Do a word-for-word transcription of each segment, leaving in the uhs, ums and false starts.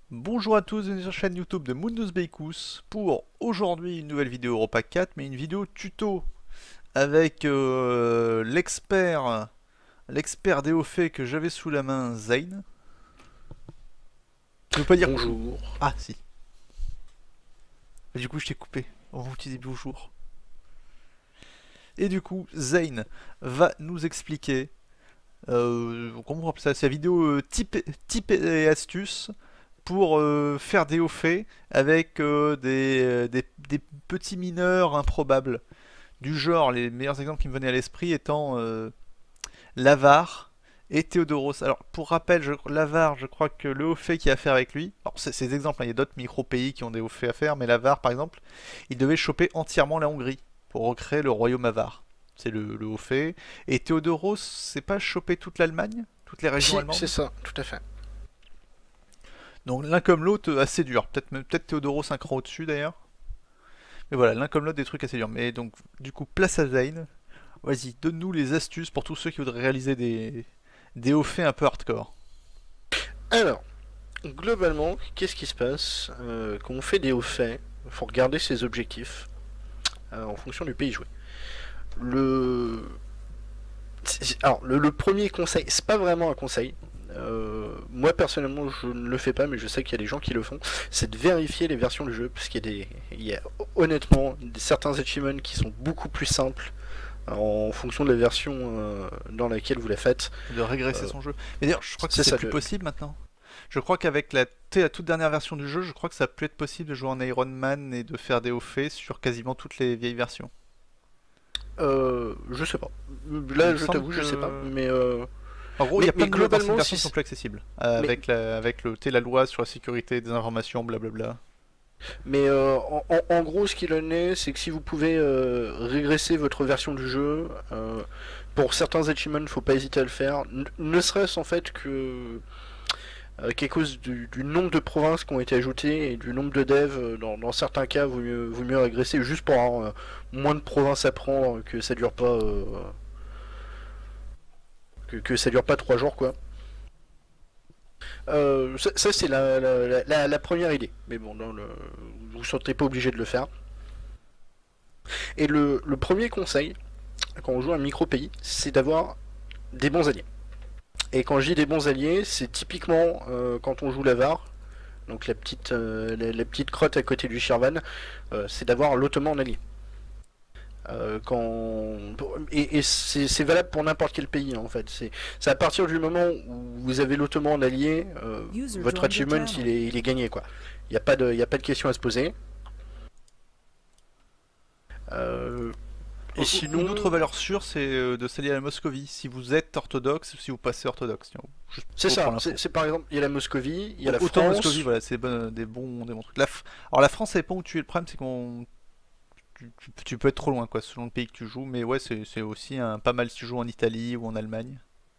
Bonjour à tous, bienvenue sur la chaîne YouTube de Mundus Beikus pour aujourd'hui une nouvelle vidéo Europa quatre, mais une vidéo tuto avec euh, l'expert l'expert des hauts faits que j'avais sous la main, Zayn. Tu veux pas dire bonjour? Bonjour. Ah si. Du coup je t'ai coupé. On va utiliser bonjour. Et du coup Zayn va nous expliquer euh, comment on appelle ça, sa vidéo euh, type, type et astuces pour euh, faire des hauts faits avec euh, des, euh, des, des petits mineurs improbables. Du genre, les meilleurs exemples qui me venaient à l'esprit étant euh, Lavar et Théodoros. Alors, pour rappel, je, Lavar, je crois que le haut fait qu'il y a à faire avec lui, alors c'est ces exemples, hein, il y a d'autres micro-pays qui ont des hauts faits à faire, mais Lavar, par exemple, il devait choper entièrement la Hongrie pour recréer le royaume Avar. C'est le, le haut fait. Et Théodoros, c'est pas choper toute l'Allemagne, toutes les régions Si, allemandes? c'est ça, tout à fait. Donc l'un comme l'autre, assez dur. Peut-être peut-être Théodoros un cran au-dessus d'ailleurs. Mais voilà, l'un comme l'autre, des trucs assez durs. Mais donc, du coup, place à Zayn. Vas-y, donne-nous les astuces pour tous ceux qui voudraient réaliser des, des hauts faits un peu hardcore. Alors, globalement, qu'est-ce qui se passe euh, quand on fait des hauts faits? Il faut regarder ses objectifs euh, en fonction du pays joué. Le... Alors, le, le premier conseil, c'est pas vraiment un conseil. Euh, moi personnellement je ne le fais pas, mais je sais qu'il y a des gens qui le font, c'est de vérifier les versions du jeu, parce qu'il y a des, il y a honnêtement des, certains achievements qui sont beaucoup plus simples en fonction de la version euh, dans laquelle vous la faites. De régresser Euh, son jeu. Mais d'ailleurs, je crois que c'est c'est ça plus le, possible maintenant. Je crois qu'avec la, la toute dernière version du jeu, je crois que ça peut être possible de jouer en Iron Man et de faire des hauts faits sur quasiment toutes les vieilles versions. Euh, je sais pas. Il Là, me je semble t'avoue, je sais pas. que... Mais, euh, En gros, il y mais, a plein mais de d'anciennes globalement, versions qui sont si. plus accessibles. Euh, Mais, avec, la, avec le, la loi sur la sécurité des informations, blablabla. mais euh, en, en, en gros, ce qu'il en est, c'est que si vous pouvez euh, régresser votre version du jeu, euh, pour certains achievements, faut pas hésiter à le faire. N ne serait-ce en fait que euh, qu'à cause du, du nombre de provinces qui ont été ajoutées et du nombre de devs, euh, dans, dans certains cas, vaut mieux, vaut mieux régresser juste pour avoir euh, moins de provinces à prendre, que ça dure pas, euh, que, que ça dure pas trois jours quoi. Euh, ça, ça, c'est la, la, la, la, première idée. Mais bon, non, le, vous ne serez pas obligé de le faire. Et le, le premier conseil, quand on joue un micro-pays, c'est d'avoir des bons alliés. Et quand je dis des bons alliés, c'est typiquement euh, quand on joue l'Avar, donc la petite, euh, la, la petite crotte à côté du Shirvan, euh, c'est d'avoir l'Ottoman en allié. Euh, quand... Et, et c'est valable pour n'importe quel pays en fait. C'est à partir du moment où vous avez l'Ottoman en allié, euh, votre achievement il est, il est gagné quoi. Il n'y a, pas de, a pas de question à se poser. Euh, et sinon... Une autre valeur sûre, c'est de s'allier à la Moscovie, si vous êtes orthodoxe ou si vous passez orthodoxe. C'est ça, c'est par exemple, il y a la Moscovie, il y a la Autant France... Moscovie, voilà, c'est bon, des, bons, des bons trucs. La Alors la France, ça dépend où tu es. Le problème, c'est qu'on... Tu, tu, tu peux être trop loin, quoi, selon le pays que tu joues, mais ouais, c'est aussi un, pas mal si tu joues en Italie ou en Allemagne.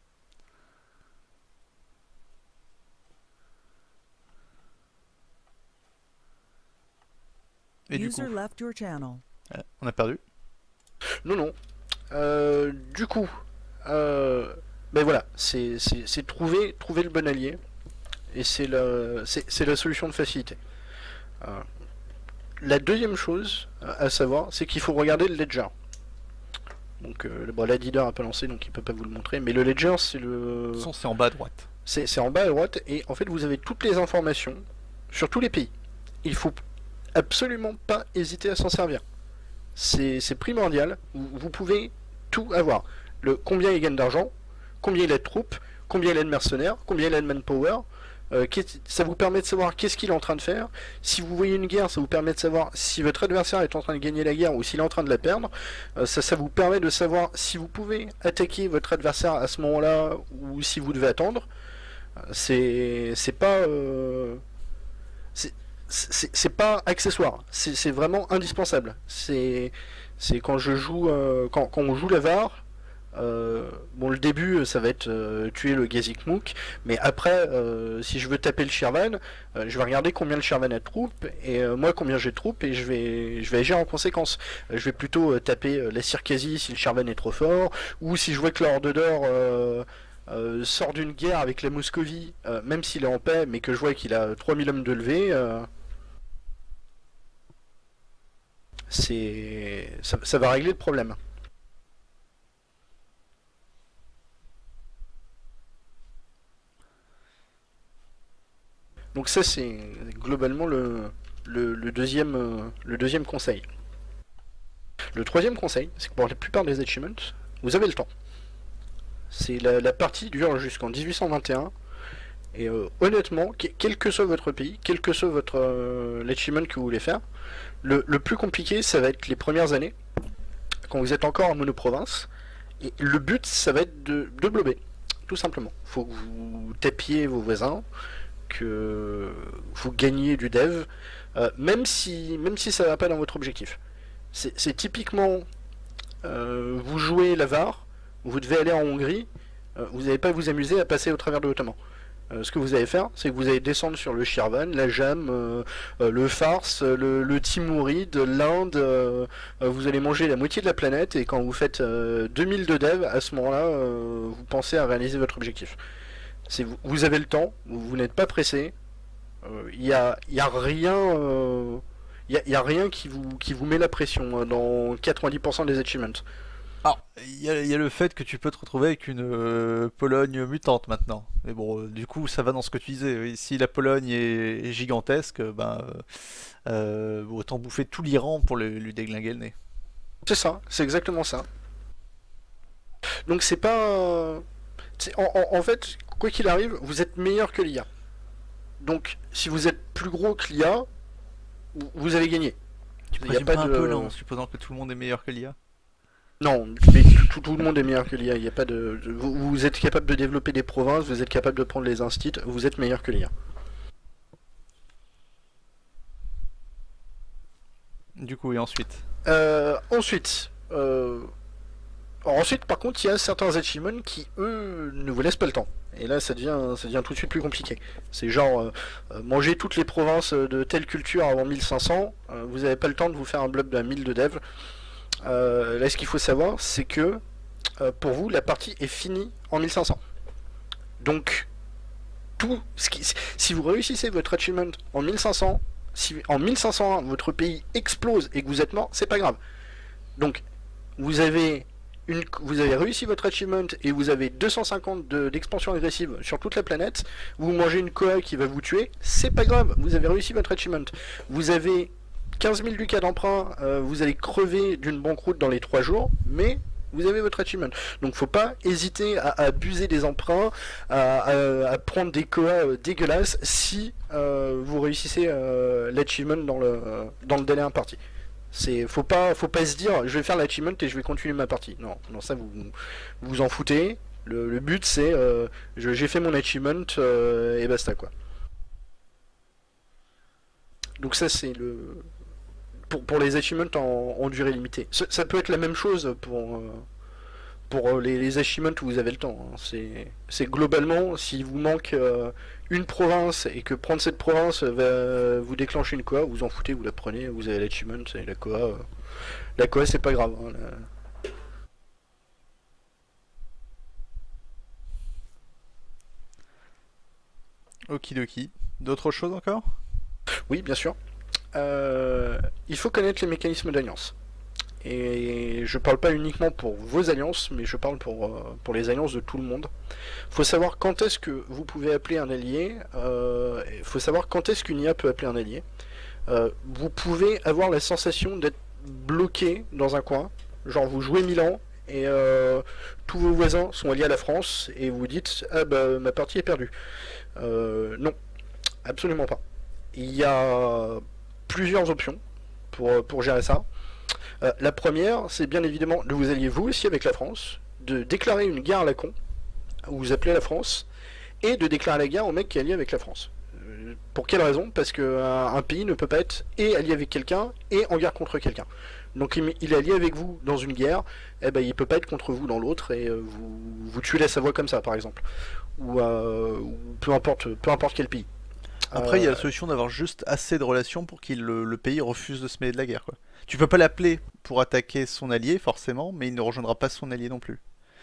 Et du coup, euh, on a perdu. Non, non. Euh, du coup, euh, ben voilà, c'est trouver, trouver le bon allié, et c'est la, la solution de facilité. Euh, la deuxième chose à savoir, c'est qu'il faut regarder le ledger. Donc euh, bon, l'editor n'a pas lancé, donc il peut pas vous le montrer, mais le ledger, c'est le... C'est en bas à droite. C'est en bas à droite, et en fait vous avez toutes les informations sur tous les pays. Il faut absolument pas hésiter à s'en servir. C'est primordial, vous, vous pouvez tout avoir. Le, combien il gagne d'argent, combien il a de troupes, combien il a de mercenaires, combien il a de manpower, euh, ça vous permet de savoir qu'est-ce qu'il est en train de faire. Si vous voyez une guerre, ça vous permet de savoir si votre adversaire est en train de gagner la guerre ou s'il est en train de la perdre. Euh, ça, ça vous permet de savoir si vous pouvez attaquer votre adversaire à ce moment-là ou si vous devez attendre. C'est pas... Euh, c'est pas accessoire, c'est vraiment indispensable. C'est quand je joue, euh, quand, quand on joue l'Avar, euh, bon le début ça va être euh, tuer le Gazikmouk, mais après euh, si je veux taper le Shirvan, euh, je vais regarder combien le Shirvan a de troupes et euh, moi combien j'ai de troupes et je vais je vais agir en conséquence. Euh, je vais plutôt euh, taper euh, la Circasie si le Shirvan est trop fort, ou si je vois que la Horde d'Or euh, euh, sort d'une guerre avec la Moscovie, euh, même s'il est en paix, mais que je vois qu'il a trois mille hommes de levée, euh, c'est ça, ça va régler le problème. Donc ça c'est globalement le, le, le deuxième, euh, le deuxième conseil. Le troisième conseil, c'est que pour la plupart des achievements, vous avez le temps. C'est la, la partie dure jusqu'en mille huit cent vingt et un. Et euh, honnêtement, que- quel que soit votre pays, quel que soit votre euh, l'achievement que vous voulez faire, le, le plus compliqué, ça va être les premières années, quand vous êtes encore en monoprovince. Et le but, ça va être de, de blober, tout simplement. Faut que vous tapiez vos voisins, que vous gagnez du dev, euh, même si même si ça va pas dans votre objectif. C'est c'est typiquement, euh, vous jouez l'avare, vous devez aller en Hongrie, euh, vous n'allez pas vous amuser à passer au travers de l'Ottoman. Euh, ce que vous allez faire, c'est que vous allez descendre sur le Shirvan, la Jam, euh, euh, le Fars, le, le Timuride, l'Inde, euh, euh, vous allez manger la moitié de la planète, et quand vous faites euh, deux mille de dev, à ce moment-là, euh, vous pensez à réaliser votre objectif. C'est vous, vous avez le temps, vous, vous n'êtes pas pressé, il n'y a, y a rien... euh, y a, y a rien qui vous, qui vous met la pression hein, dans quatre-vingt-dix pour cent des achievements. Alors, il y, a il y a le fait que tu peux te retrouver avec une euh, Pologne mutante maintenant. Mais bon, euh, du coup, ça va dans ce que tu disais. Oui, si la Pologne est, est gigantesque, euh, ben, euh, euh, autant bouffer tout l'Iran pour le- lui déglinguer le nez. C'est ça, c'est exactement ça. Donc c'est pas... c'est- En, en- en fait, quoi qu'il arrive, vous êtes meilleur que l'I A. Donc si vous êtes plus gros que l'I A, vous vous avez gagné. Tu Il n'y a présumes pas pas un peu là de... en supposant que tout le monde est meilleur que l'I A? Non, mais tout, tout le monde est meilleur que l'I A. Il y a pas de... de- Vous, vous êtes capable de développer des provinces, vous êtes capable de prendre les instits, vous êtes meilleur que l'I A. Du coup, et ensuite? Euh, ensuite, euh, alors ensuite, par contre, il y a certains achievements qui, eux, ne vous laissent pas le temps. Et là, ça devient, ça devient tout de suite plus compliqué. C'est genre, euh, euh, manger toutes les provinces de telle culture avant mille cinq cents, euh, vous n'avez pas le temps de vous faire un blob de mille de dev. Euh, là, ce qu'il faut savoir, c'est que, euh, pour vous, la partie est finie en mille cinq cents. Donc, tout ce qui, si vous réussissez votre achievement en mille cinq cents, si en mille cinq cent un, votre pays explose et que vous êtes mort, c'est pas grave. Donc, vous avez, une, vous avez réussi votre achievement et vous avez deux cent cinquante de- d'expansion agressive sur toute la planète, vous mangez une koa qui va vous tuer, c'est pas grave, vous avez réussi votre achievement. Vous avez quinze mille ducats d'emprunt, euh, vous allez crever d'une banqueroute dans les trois jours, mais vous avez votre achievement. Donc faut pas hésiter à, à abuser des emprunts, à, à- à prendre des koas euh, dégueulasses si euh, vous réussissez euh, l'achievement dans le, dans le délai imparti. C'est, faut pas, faut pas se dire, je vais faire l'achievement et je vais continuer ma partie. Non, non, ça vous vous en foutez. Le, le but c'est, euh, je- j'ai fait mon achievement euh, et basta quoi. Donc ça c'est le, pour, pour les achievements en, en durée limitée. Ça, ça peut être la même chose pour euh, pour euh, les, les achievements où vous avez le temps. Hein. C'est, c'est globalement, s'il vous manque euh, une province et que prendre cette province va vous déclencher une koa, vous en foutez, vous la prenez, vous avez l'achievement et la koa. euh, La koa c'est pas grave. Hein, la- Okidoki. D'autres choses encore? Oui, bien sûr. Euh, il faut connaître les mécanismes d'alliance. Et je parle pas uniquement pour vos alliances, mais je parle pour, euh, pour les alliances de tout le monde. Il faut savoir quand est-ce que vous pouvez appeler un allié. euh, Il faut savoir quand est-ce qu'une I A peut appeler un allié. Euh, vous pouvez avoir la sensation d'être bloqué dans un coin. Genre vous jouez Milan et euh, tous vos voisins sont alliés à la France et vous dites ah bah ma partie est perdue. Euh, non, absolument pas. Il y a plusieurs options pour, pour gérer ça. Euh, la première, c'est bien évidemment de vous allier vous aussi avec la France, de déclarer une guerre à la con, où vous appelez la France, et de déclarer la guerre au mec qui est allié avec la France. Euh, pour quelle raison? Parce qu'un un pays ne peut pas être et allié avec quelqu'un et en guerre contre quelqu'un. Donc il il est allié avec vous dans une guerre, eh ben il peut pas être contre vous dans l'autre et euh, vous, vous tuez la Savoie comme ça par exemple. Ou, euh, ou peu importe peu importe quel pays. Après, il y a la Euh, solution d'avoir juste assez de relations pour que le, le pays refuse de se mêler de la guerre, quoi. Tu peux pas l'appeler pour attaquer son allié, forcément, mais il ne rejoindra pas son allié non plus.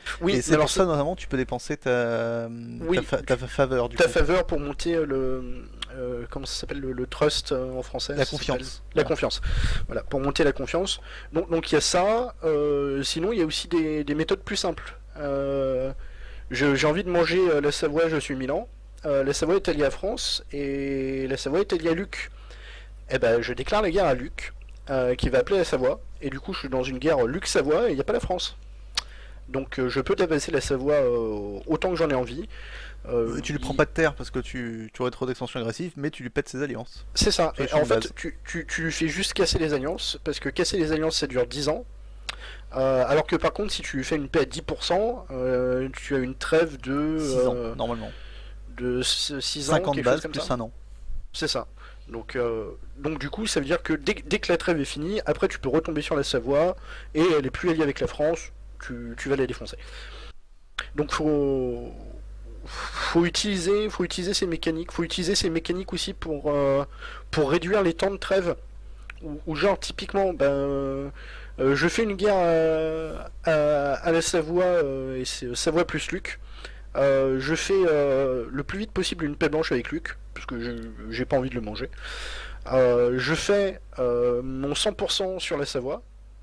Oui, Et mais c'est alors pour ça, notamment, tu peux dépenser ta, ta, oui, fa- ta faveur, du ta coup. faveur pour monter le euh, comment ça s'appelle le, le trust euh, en français La ça s'appelle confiance. la Ouais. confiance. Voilà, pour monter la confiance. Donc donc il y a ça. Euh, sinon il y a aussi des, des méthodes plus simples. Euh, je- j'ai envie de manger euh, la Savoie, je suis Milan. Euh, la Savoie est alliée à France et la Savoie est alliée à Luc. Eh ben je déclare la guerre à Luc, euh, qui va appeler la Savoie. Et du coup je suis dans une guerre Luc-Savoie et il n'y a pas la France. Donc euh, je peux tabasser la Savoie euh, autant que j'en ai envie. Euh, Euh, Tu lui prends il- pas de terre parce que tu, tu aurais trop d'extension agressive, mais tu lui pètes ses alliances. C'est ça. Et Solution en de fait, base. tu, tu, tu fais juste casser les alliances, parce que casser les alliances, ça dure dix ans. Euh, alors que par contre, si tu fais une paix à dix pour cent, euh, tu as une trêve de, six ans, euh, normalement. de six ans, cinquante quelque chose bases comme plus ça. un an. C'est ça. Donc, euh, donc du coup, ça veut dire que dès, dès que la trêve est finie, après tu peux retomber sur la Savoie, et elle est plus alliée avec la France, tu, tu vas la défoncer. Donc faut, faut utiliser, faut utiliser ces mécaniques, faut utiliser ces mécaniques aussi pour, euh, pour réduire les temps de trêve. Ou, ou genre typiquement, ben, euh, euh, je fais une guerre à, à- à la Savoie, euh, et c'est Savoie plus Luc. Euh, je fais euh, le plus vite possible une paix blanche avec Luc, parce que je- j'ai pas envie de le manger. Euh, je fais euh, mon cent pour cent sur la Savoie.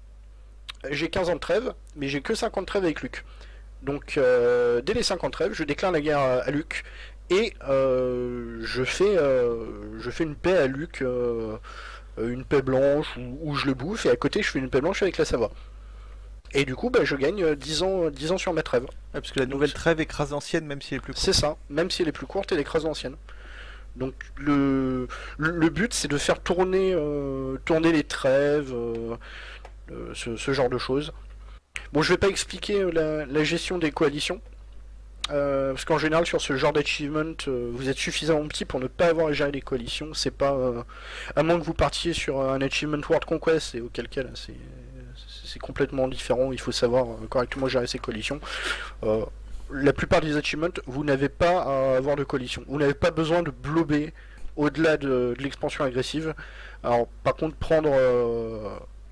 J'ai quinze ans de trêve, mais j'ai que cinq ans de trêve avec Luc. Donc euh, dès les cinq ans de trêve, je déclare la guerre à, à Luc. Et euh, je, fais, euh, je fais une paix à Luc, euh, une paix blanche, où, où je le bouffe, et à côté je fais une paix blanche avec la Savoie. Et du coup, bah, je gagne euh, dix ans, dix ans sur ma trêve. Ouais, parce que la Donc, nouvelle trêve écrase l'ancienne, même si elle est plus c'est courte. ça, même si elle est plus courte, elle écrase l'ancienne. Donc le, le, le but c'est de faire tourner, euh, tourner les trêves, euh, euh, ce, ce genre de choses. Bon, je vais pas expliquer euh, la, la gestion des coalitions, euh, parce qu'en général sur ce genre d'achievement, euh, vous êtes suffisamment petit pour ne pas avoir à gérer les coalitions. C'est pas, euh, à moins que vous partiez sur un achievement World Conquest, et auquel cas là, c'est c'est complètement différent. Il faut savoir euh, correctement gérer ces coalitions. Euh, la plupart des achievements, vous n'avez pas à avoir de coalition. Vous n'avez pas besoin de blober au-delà de, de l'expansion agressive. Alors, par contre, prendre euh,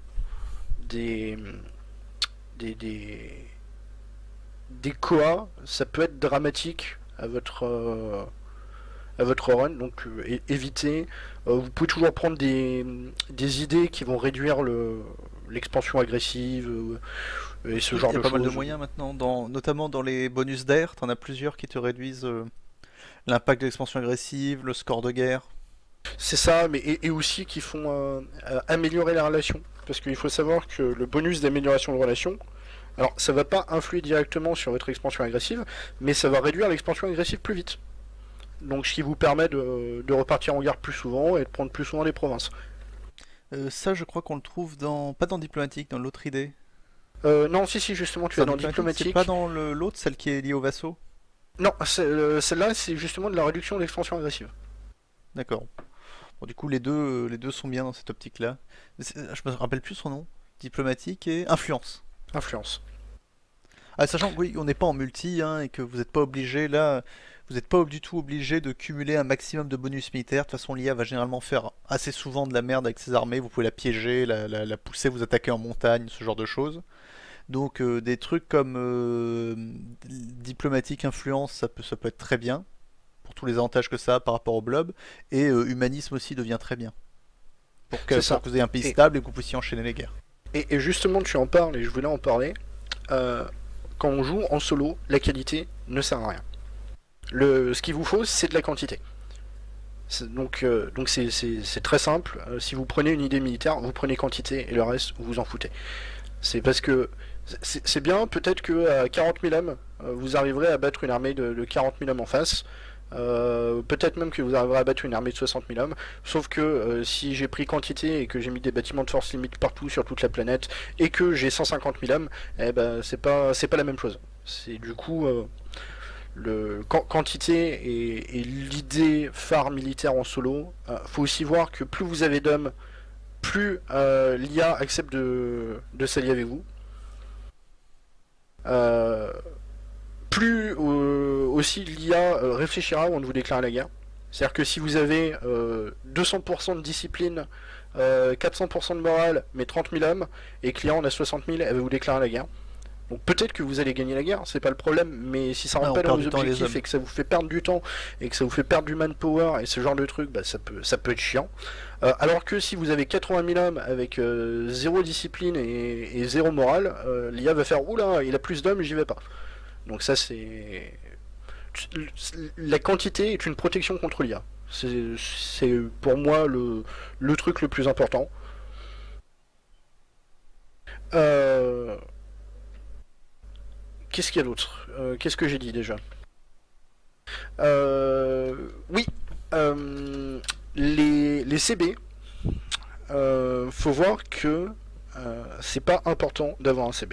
des, des, des, des Koa, ça peut être dramatique à votre, euh, à votre run, donc euh, é- évitez. Euh, vous pouvez toujours prendre des, des idées qui vont réduire le, l'expansion agressive euh, et ce Il genre y a de pas mal de choses. moyens maintenant, dans, notamment dans les bonus d'air, t'en as plusieurs qui te réduisent euh, l'impact de l'expansion agressive, le score de guerre. C'est ça, mais et, et aussi qui font euh, euh, améliorer la relation. Parce qu'il faut savoir que le bonus d'amélioration de relation, alors ça va pas influer directement sur votre expansion agressive, mais ça va réduire l'expansion agressive plus vite. Donc ce qui vous permet de, de repartir en guerre plus souvent et de prendre plus souvent les provinces. Euh, ça, je crois qu'on le trouve dans, pas dans diplomatique, dans l'autre idée. Euh, non, si, si, justement, tu es Dans dans diplomatique, c'est diplomatique. pas dans le- l'autre, celle qui est liée aux vassaux. Non, c'est- euh, celle-là, c'est justement de la réduction de l'expansion agressive. D'accord. Bon, du coup, les deux, euh, les deux sont bien dans cette optique-là. C'est- Je me rappelle plus son nom. Diplomatique et influence. Influence. Ah, sachant que oui, on n'est pas en multi hein, et que vous n'êtes pas obligé là, vous n'êtes pas du tout obligé de cumuler un maximum de bonus militaires. De toute façon, l'I A va généralement faire assez souvent de la merde avec ses armées. Vous pouvez la piéger, la, la- la pousser, vous attaquer en montagne, ce genre de choses. Donc euh, des trucs comme euh, diplomatique, influence, ça peut, ça peut être très bien pour tous les avantages que ça a par rapport au blob. Et euh, humanisme aussi devient très bien pour que, C'est ça. pour que vous ayez un pays Et- stable et que vous puissiez enchaîner les guerres. Et, et justement, tu en parles, et je voulais en parler. Euh, quand on joue en solo, la qualité ne sert à rien. Le, ce qu'il vous faut, c'est de la quantité. C'est- Donc, euh, donc c'est, c'est- c'est très simple. Euh, si vous prenez une idée militaire, vous prenez quantité et le reste, vous vous en foutez. C'est parce que c'est, c'est bien, peut-être que à quarante mille hommes, euh, vous arriverez à battre une armée de, de quarante mille hommes en face. Euh, peut-être même que vous arriverez à battre une armée de soixante mille hommes. Sauf que euh, si j'ai pris quantité et que j'ai mis des bâtiments de force limite partout sur toute la planète et que j'ai cent cinquante mille hommes, eh ben c'est pas c'est pas la même chose. C'est du coup euh, le quan- quantité et, et l'idée phare militaire en solo. Euh, faut aussi voir que plus vous avez d'hommes, plus euh, l'I A accepte de, de s'allier avec vous. Euh, plus euh, aussi l'I A euh, réfléchira avant de vous déclarer la guerre. C'est-à-dire que si vous avez euh, deux cents pour cent de discipline, euh, quatre cents pour cent de morale, mais trente mille hommes, et que l'I A en a soixante mille, elle va vous déclarer la guerre. Donc peut-être que vous allez gagner la guerre, c'est pas le problème, mais si ça Ah, rentre on pas dans perd vos du temps et les objectifs hommes. et que ça vous fait perdre du temps et que ça vous fait perdre du manpower et ce genre de trucs, bah ça peut, ça peut être chiant. Euh, alors que si vous avez quatre-vingt mille hommes avec euh, zéro discipline et, et zéro morale, euh, l'I A va faire oula, il a plus d'hommes, j'y vais pas. Donc ça c'est... La quantité est une protection contre l'I A. C'est c'est pour moi le, le truc le plus important. Euh... Qu'est-ce qu'il y a d'autre euh, Qu'est-ce que j'ai dit déjà euh... Oui, euh... les, les C B, euh, faut voir que euh, c'est pas important d'avoir un C B.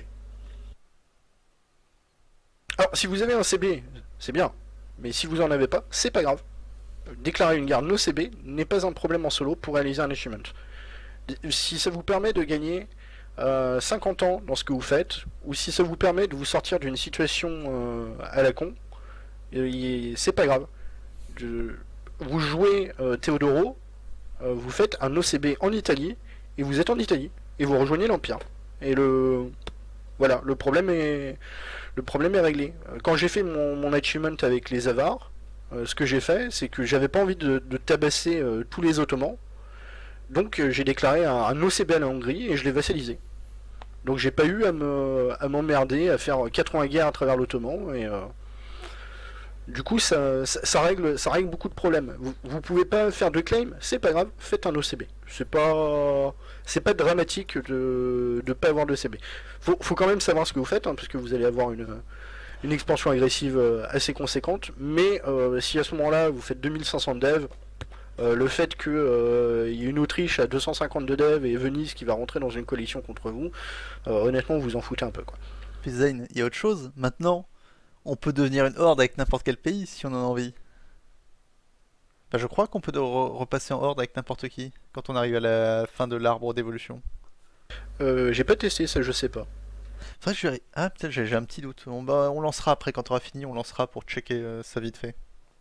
Alors, si vous avez un C B, c'est bien, mais si vous en avez pas, c'est pas grave. Déclarer une guerre no C B n'est pas un problème en solo pour réaliser un achievement. Si ça vous permet de gagner euh, cinquante ans dans ce que vous faites, ou si ça vous permet de vous sortir d'une situation euh, à la con, c'est pas grave. De, vous jouez euh, Teodoro, euh, vous faites un O C B en Italie, et vous êtes en Italie, et vous rejoignez l'Empire. Et le... Voilà, le problème est, le problème est réglé. Quand j'ai fait mon, mon achievement avec les Avars, euh, ce que j'ai fait, c'est que j'avais pas envie de, de tabasser euh, tous les Ottomans, donc euh, j'ai déclaré un, un O C B à la Hongrie et je l'ai vassalisé. Donc j'ai pas eu à me à m'emmerder à faire quatre-vingts guerres à travers l'Ottoman et euh, du coup ça, ça, ça règle ça règle beaucoup de problèmes. Vous, vous pouvez pas faire de claim, c'est pas grave, faites un O C B. C'est pas c'est pas dramatique de de pas avoir de C B. Faut, faut quand même savoir ce que vous faites, hein, parce que vous allez avoir une une expansion agressive assez conséquente, mais euh, si à ce moment-là vous faites deux mille cinq cents devs, Euh, le fait qu'il euh, y ait une Autriche à deux cent cinquante de dev et Venise qui va rentrer dans une coalition contre vous, euh, honnêtement vous en foutez un peu quoi. Puis Zayn, il y a autre chose. Maintenant, on peut devenir une horde avec n'importe quel pays si on en a envie. Enfin, je crois qu'on peut de- re- repasser en horde avec n'importe qui quand on arrive à la fin de l'arbre d'évolution. Euh, j'ai pas testé ça, je sais pas. C'est vrai que je vais... Ah, peut-être j'ai j'ai un petit doute. On, bah, on lancera après quand on aura fini, on lancera pour checker euh, ça vite fait.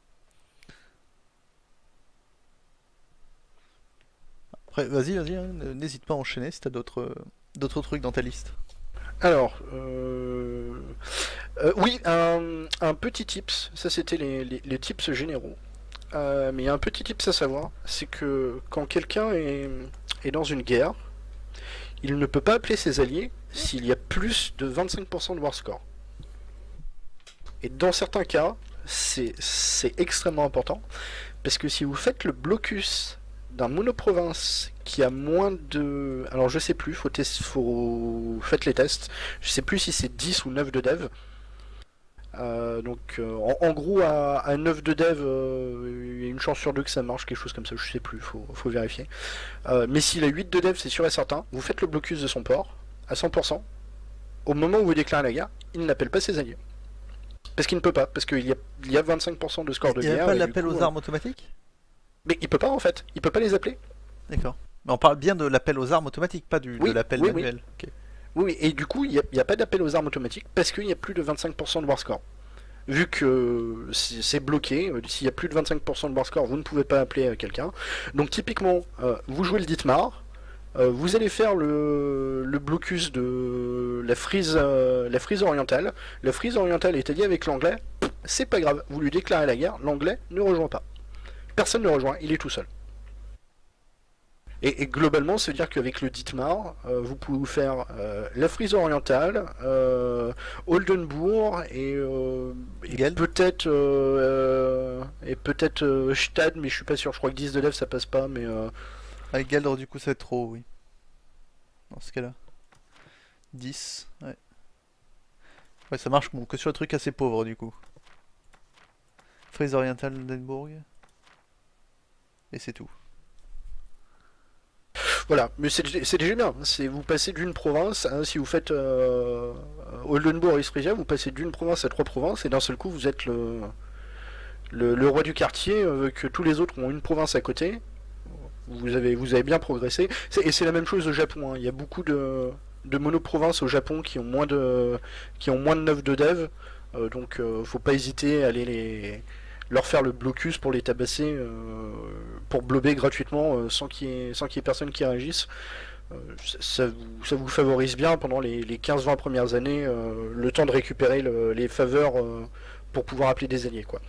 Après, vas-y, vas-y, hein, n'hésite pas à enchaîner si t'as d'autres euh, d'autres trucs dans ta liste. Alors, euh... Euh, oui, un, un petit tips, ça c'était les, les, les tips généraux. Euh, mais il y a un petit tips à savoir, c'est que quand quelqu'un est, est dans une guerre, il ne peut pas appeler ses alliés s'il y a plus de vingt-cinq pour cent de war score. Et dans certains cas, c'est c'est extrêmement important, parce que si vous faites le blocus d'un monoprovince qui a moins de... Alors je sais plus, faut, test... faut... faites les tests, je sais plus si c'est dix ou neuf de dev. Euh, donc euh, en, en gros à, à neuf de dev, euh, il y a une chance sur deux que ça marche, quelque chose comme ça, je sais plus, faut, faut vérifier. Euh, mais s'il a huit de dev, c'est sûr et certain, vous faites le blocus de son port à cent pour cent. Au moment où vous déclarez la guerre, il n'appelle pas ses alliés. Parce qu'il ne peut pas, parce qu'il y a, il y a vingt-cinq pour cent de score de Il n'y a guerre. pas et du l'appel coup, aux euh, armes automatiques? Mais il peut pas en fait, il peut pas les appeler. D'accord. Mais on parle bien de l'appel aux armes automatiques, pas du, de Oui, l'appel oui, oui. manuel. Ok. Oui, oui, et du coup, il n'y a, a pas d'appel aux armes automatiques parce qu'il y a plus de vingt-cinq pour cent de war score. Vu que c'est c'est bloqué, euh, s'il y a plus de vingt-cinq pour cent de war score, vous ne pouvez pas appeler euh, quelqu'un. Donc typiquement, euh, vous jouez le Dietmar, euh, vous allez faire le, le blocus de la frise, euh, la frise orientale. La frise orientale est alliée avec l'anglais, c'est pas grave, vous lui déclarez la guerre, l'anglais ne rejoint pas. Personne ne rejoint, il est tout seul. Et, et globalement, ça veut dire qu'avec le Dietmar, euh, vous pouvez vous faire euh, la Frise orientale, euh, Oldenbourg et, euh, et Geld. peut-être euh, et peut-être euh, Stade, mais je suis pas sûr. Je crois que dix de dev ça passe pas, mais euh, Avec Galdre, du coup, ça va être trop, oui. Dans ce cas-là. dix, ouais. Ouais, ça marche bon, que sur le truc assez pauvre, du coup. Frise orientale d'Edinburgh. Et c'est tout. voilà. Mais c'est c'est déjà bien. C'est vous passez d'une province, hein, si vous faites euh, Oldenbourg et Frisia, vous passez d'une province à trois provinces et d'un seul coup vous êtes le le, le roi du quartier, euh, que tous les autres ont une province à côté. Vous avez, vous avez bien progressé. Et c'est la même chose au Japon. Hein. Il y a beaucoup de, de monoprovinces au Japon qui ont moins de, qui ont moins de neuf de dev. Euh, donc euh, faut pas hésiter à aller les, leur faire le blocus pour les tabasser, euh, pour blober gratuitement euh, sans qu'il y ait, sans qu'il y ait personne qui réagisse. Euh, ça, vous, ça vous favorise bien pendant les, les quinze vingt premières années, euh, le temps de récupérer le- les faveurs euh, pour pouvoir appeler des alliés, quoi.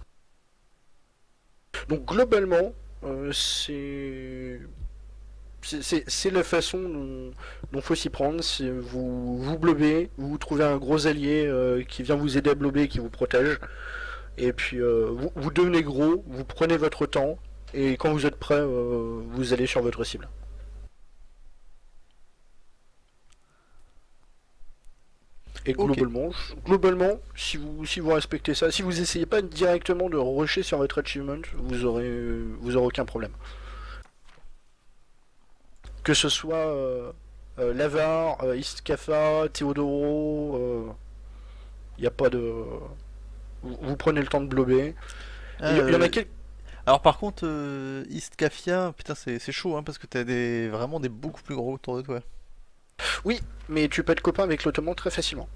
Donc globalement, euh, c'est c'est c'est- c'est la façon dont, dont faut s'y prendre. C'est vous vous blobez, vous trouvez un gros allié euh, qui vient vous aider à blober, qui vous protège, et puis euh, vous, vous devenez gros, vous prenez votre temps, et quand vous êtes prêt, euh, vous allez sur votre cible. Et Ok. globalement, globalement, si vous si vous respectez ça, si vous essayez pas directement de rusher sur votre achievement, vous aurez vous aurez aucun problème. Que ce soit euh, euh, Lavar, euh, Istkafa, Teodoro, il n'y a pas de. Vous, vous prenez le temps de blober. Il y, y en a Euh, quelques. alors par contre, euh, East Cafia, putain c'est c'est chaud hein, parce que t'as des vraiment des beaucoup plus gros autour de toi. Oui, mais tu peux être copain avec l'Ottoman très facilement.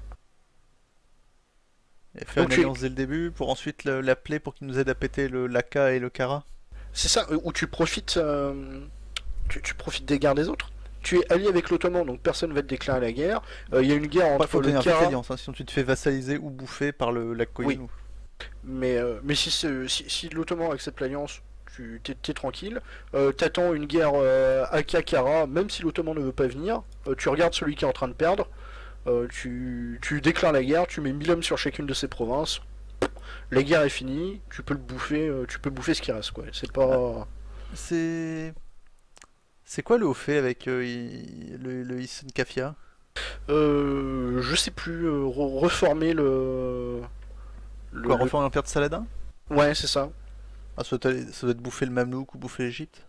Et faire Donc une tu es. alliance dès le début pour ensuite le- l'appeler pour qu'il nous aide à péter le l'A K et le Kara. C'est ça, où tu profites. euh, tu, tu profites des guerres des autres. Tu es allié avec l'Ottoman, donc personne va te déclarer la guerre. Euh, Il y a une guerre Ouais, faut entre le tenir vite Kara. l'alliance, hein, sinon tu te fais vassaliser ou bouffer par le lac Oui, Koyenu. mais, euh, mais si, c'est- si, si l'Ottoman accepte l'alliance, tu t'es, t'es tranquille. Euh, t'attends une guerre euh, Aka-Kara, même si l'Ottoman ne veut pas venir. Euh, tu regardes celui qui est en train de perdre. Euh, tu, tu déclares la guerre, tu mets mille hommes sur chacune de ces provinces. La guerre est finie, tu peux le bouffer, euh, tu peux bouffer ce qui reste, quoi. C'est Ah, pas. c'est c'est quoi le haut fait avec euh, i- le, le Isen Cafia? Euh, je sais plus, euh, re- reformer le... le, Quoi, le- refaire l'Empire de Saladin? Ouais, c'est ça. Ah, ça doit, être ça doit être bouffer le Mamelouk ou bouffer l'Égypte.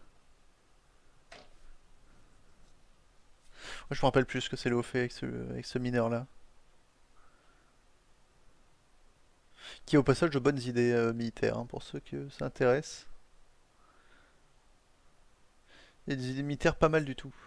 Moi je me rappelle plus ce que c'est le haut fait avec ce, avec ce mineur là. Qui a au passage de bonnes idées euh, militaires hein, pour ceux que ça intéresse. Il y a des idées militaires pas mal du tout.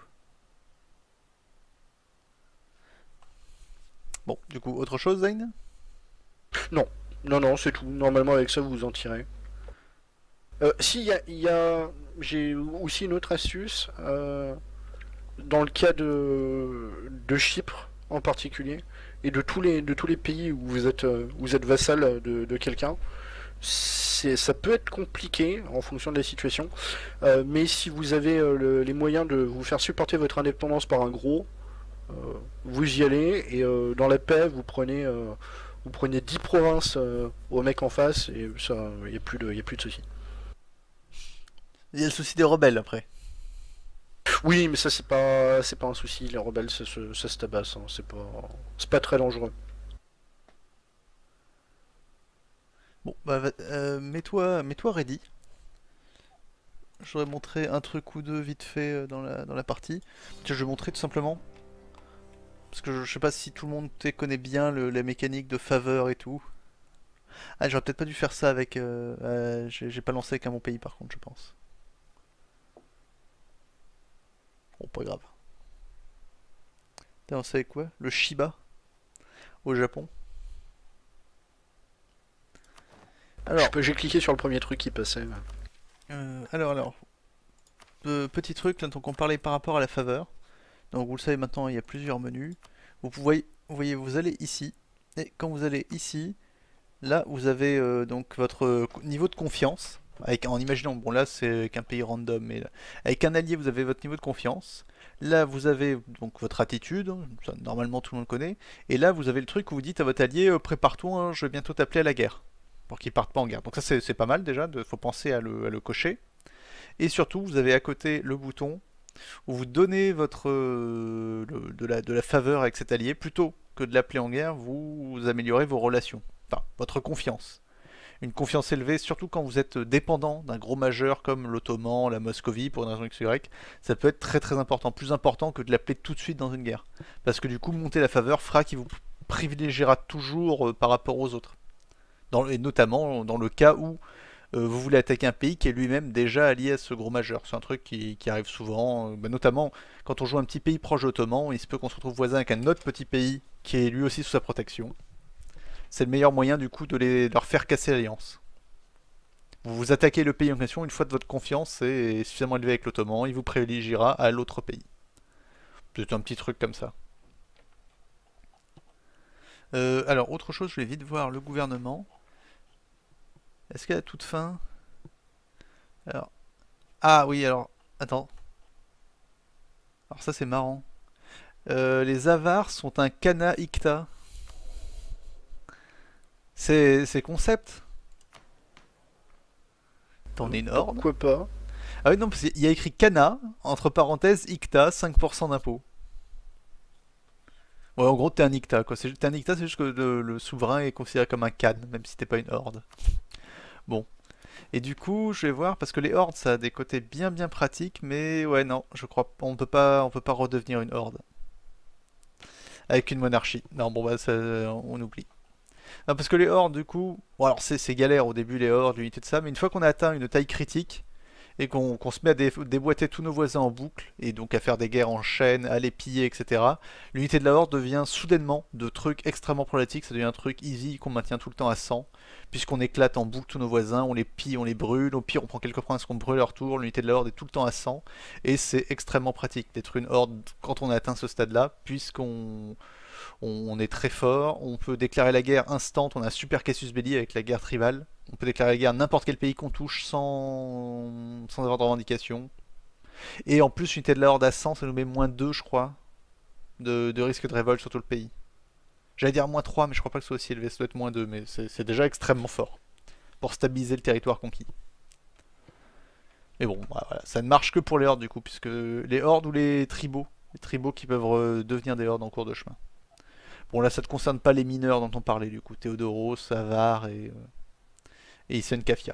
Bon, du coup, autre chose, Zayn? Non, non, non, c'est tout. Normalement, avec ça, vous vous en tirez. Euh, si, il y a, il y a- j'ai aussi une autre astuce. euh, dans le cas de, de Chypre en particulier, et de tous les, de tous les pays où vous êtes, euh, vous êtes vassal de, de quelqu'un, c'est, ça peut être compliqué en fonction de la situation. Euh, mais si vous avez euh, le- les moyens de vous faire supporter votre indépendance par un gros, euh, vous y allez, et euh, dans la paix, vous prenez, euh, vous prenez dix provinces euh, au mec en face, et ça, il n'y a plus de, y a plus de soucis. Il y a le souci des rebelles après. Oui, mais ça c'est pas, c'est pas un souci. Les rebelles, ça, se- ça se tabasse. Hein. C'est pas, c'est pas très dangereux. Bon, bah, va- euh, mets-toi, mets-toi ready. Je voudrais montrer un truc ou deux vite fait euh, dans la, dans la partie. Tiens, je vais montrer tout simplement. Parce que je, je sais pas si tout le monde tu sais, connaît bien le- la mécanique de faveur et tout. Ah, j'aurais peut-être pas dû faire ça avec. euh, euh, j'ai j'ai pas lancé avec un mon pays par contre, je pense. Bon, pas grave. T'as lancé avec quoi? Le Shiba au Japon. Je Alors, peux- J'ai cliqué sur le premier truc qui passait. euh, alors, alors. Pe- petit truc, là, donc on parlait par rapport à la faveur. Donc vous le savez maintenant, il y a plusieurs menus. Vous pouvez, vous voyez, vous allez ici. Et quand vous allez ici, là vous avez euh, donc votre euh, niveau de confiance. Avec, en imaginant, bon là c'est avec un pays random, mais là, avec un allié vous avez votre niveau de confiance. Là vous avez donc votre attitude, ça, normalement tout le monde connaît. Et là vous avez le truc où vous dites à votre allié, euh, prépare-toi, hein, je vais bientôt t'appeler à la guerre. Pour qu'il parte pas en guerre. Donc ça c'est c'est pas mal déjà, il faut penser à le, à le cocher. Et surtout vous avez à côté le bouton où vous donnez votre euh, le- de, la, de la faveur avec cet allié, plutôt que de l'appeler en guerre, vous, vous améliorez vos relations, enfin votre confiance. Une confiance élevée, surtout quand vous êtes dépendant d'un gros majeur comme l'Ottoman, la Moscovie, pour une raison X ou Y, ça peut être très très important, plus important que de l'appeler tout de suite dans une guerre. Parce que du coup, monter la faveur fera qu'il vous privilégiera toujours euh, par rapport aux autres. Dans, et notamment dans le cas où euh, vous voulez attaquer un pays qui est lui-même déjà allié à ce gros majeur. C'est un truc qui, qui arrive souvent, euh, bah, notamment quand on joue un petit pays proche de l'Ottoman, il se peut qu'on se retrouve voisin avec un autre petit pays qui est lui aussi sous sa protection. C'est le meilleur moyen du coup de, les, de leur faire casser l'alliance. Vous vous attaquez le pays en question, une fois de votre confiance est suffisamment élevée avec l'Ottoman, il vous privilégiera à l'autre pays. C'est un petit truc comme ça. Euh, alors, autre chose, je vais vite voir le gouvernement. Est-ce qu'à toute fin... Alors... Ah oui, alors... Attends. Alors ça, c'est marrant. Euh, les Avars sont un Kana Icta. C'est c'est concept. T'en es une horde. Pourquoi pas? Ah oui, non, parce qu'il y a écrit Kana, entre parenthèses, Icta, cinq pour cent d'impôt. Ouais, en gros, t'es un Icta, quoi. C'est- T'es un Icta, c'est juste que le, le souverain est considéré comme un Khan, même si t'es pas une horde. Bon. Et du coup, je vais voir, parce que les hordes, ça a des côtés bien bien pratiques, mais ouais, non, je crois on peut pas, on peut pas redevenir une horde. Avec une monarchie. Non, bon, bah, ça, on oublie. Non, parce que les hordes, du coup, bon, alors c'est c'est galère au début, les hordes, l'unité de ça, mais une fois qu'on a atteint une taille critique, et qu'on qu'on se met à dé- déboîter tous nos voisins en boucle, et donc à faire des guerres en chaîne, à les piller, et cetera, l'unité de la horde devient soudainement de trucs extrêmement problématiques, ça devient un truc easy qu'on maintient tout le temps à cent, puisqu'on éclate en boucle tous nos voisins, on les pille, on les brûle, au pire on prend quelques provinces qu'on brûle à leur tour, l'unité de la horde est tout le temps à cent, et c'est extrêmement pratique d'être une horde quand on a atteint ce stade-là, puisqu'on on, on est très fort, on peut déclarer la guerre instant, on a un super casus belli avec la guerre tribale. On peut déclarer la guerre à n'importe quel pays qu'on touche sans, sans avoir de revendication. Et en plus, unité de la horde à cent, ça nous met moins deux, je crois, de, de risque de révolte sur tout le pays. J'allais dire moins trois, mais je crois pas que ce soit aussi élevé, ça doit être moins deux, mais c'est c'est déjà extrêmement fort pour stabiliser le territoire conquis. Mais bon, bah, voilà, ça ne marche que pour les hordes du coup, puisque les hordes ou les tribaux, les tribaux qui peuvent euh, devenir des hordes en cours de chemin. Bon là, ça ne concerne pas les mineurs dont on parlait du coup, Théodoros, Avar et, euh, et Isen Kafia.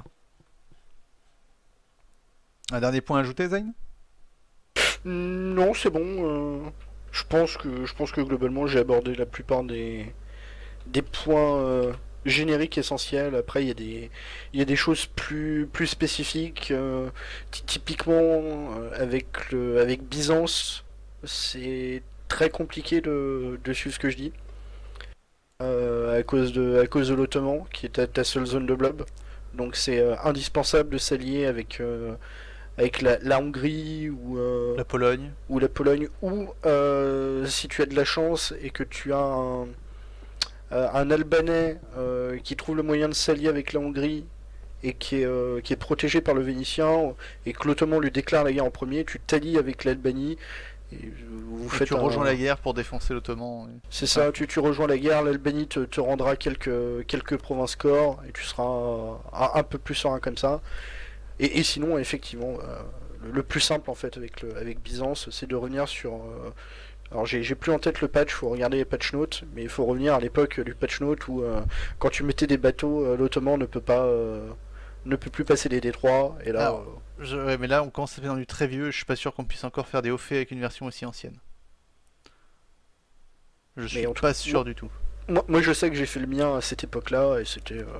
Un dernier point à ajouter, Zayn? Non, c'est bon. euh, je pense que je pense que globalement j'ai abordé la plupart des des points euh, génériques essentiels. Après, il y a des il y a des choses plus plus spécifiques. euh, ty- typiquement euh, avec le avec Byzance, c'est très compliqué de, de suivre ce que je dis. euh, à cause de à cause de l'Ottoman qui est ta, ta seule zone de blob. Donc c'est euh, indispensable de s'allier avec euh, avec la, la Hongrie ou euh, La Pologne. ou la Pologne, ou euh, si tu as de la chance et que tu as un, euh, un Albanais euh, qui trouve le moyen de s'allier avec la Hongrie et qui est, euh, qui est protégé par le Vénitien et que l'Ottoman lui déclare la guerre en premier, tu t'allies avec l'Albanie et vous Et faites tu un... rejoins la guerre pour défoncer l'Ottoman. et- C'est ça, tu, tu rejoins la guerre, l'Albanie te, te rendra quelques, quelques provinces corps et tu seras un, un peu plus serein comme ça. Et, et sinon, effectivement, euh, le, le plus simple en fait avec, le, avec Byzance, c'est de revenir sur. euh, alors j'ai j'ai plus en tête le patch, faut regarder les patch notes, mais il faut revenir à l'époque du patch note où euh, quand tu mettais des bateaux, euh, l'Ottoman ne peut pas, euh, ne peut plus passer les détroits. Et là, Alors, euh, je- ouais, mais là on commence à faire dans du très vieux, je suis pas sûr qu'on puisse encore faire des hauts faits avec une version aussi ancienne. Je suis mais en tout pas sûr moi, du tout. moi, moi, je sais que j'ai fait le mien à cette époque-là et c'était. euh,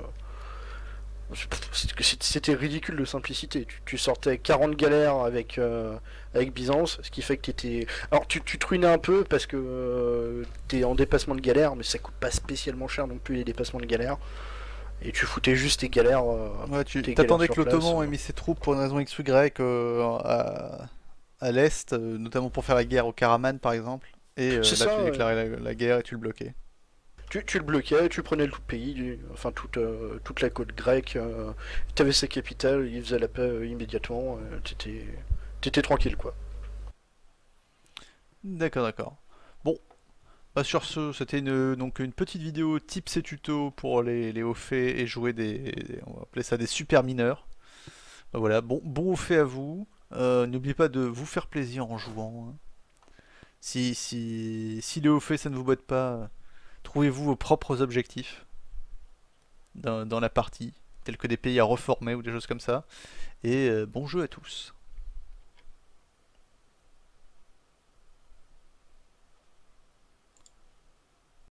C'était ridicule de simplicité. Tu, tu sortais quarante galères avec, euh, avec Byzance, ce qui fait que tu étais. Alors tu, tu te ruinais un peu parce que euh, t'es en dépassement de galère, mais ça coûte pas spécialement cher non plus les dépassements de galère. Et tu foutais juste tes galères. euh, Ouais, tu tes t'attendais galères que sur place. l'Ottoman ait euh. mis ses troupes pour une raison X ou Y euh, à, à l'est, euh, notamment pour faire la guerre au Karaman par exemple. Et euh, C'est là ça, tu ouais. déclarais la, la guerre et tu le bloquais. Tu, tu le bloquais, tu prenais tout le pays, du- enfin toute, euh, toute la côte grecque. Euh, T'avais sa capitale, il faisait la paix euh, immédiatement. euh, T'étais t'étais tranquille quoi. D'accord, d'accord. Bon, bah sur ce, c'était une, donc une petite vidéo tips et tutos pour les, les hauts faits et jouer des, des- on va appeler ça des super mineurs. Bah voilà, bon, bon haut fait à vous. Euh, n'oubliez pas de vous faire plaisir en jouant, hein. Si, si, si les hauts faits ça ne vous botte pas, trouvez-vous vos propres objectifs dans, dans la partie, tels que des pays à reformer ou des choses comme ça. Et euh, bon jeu à tous.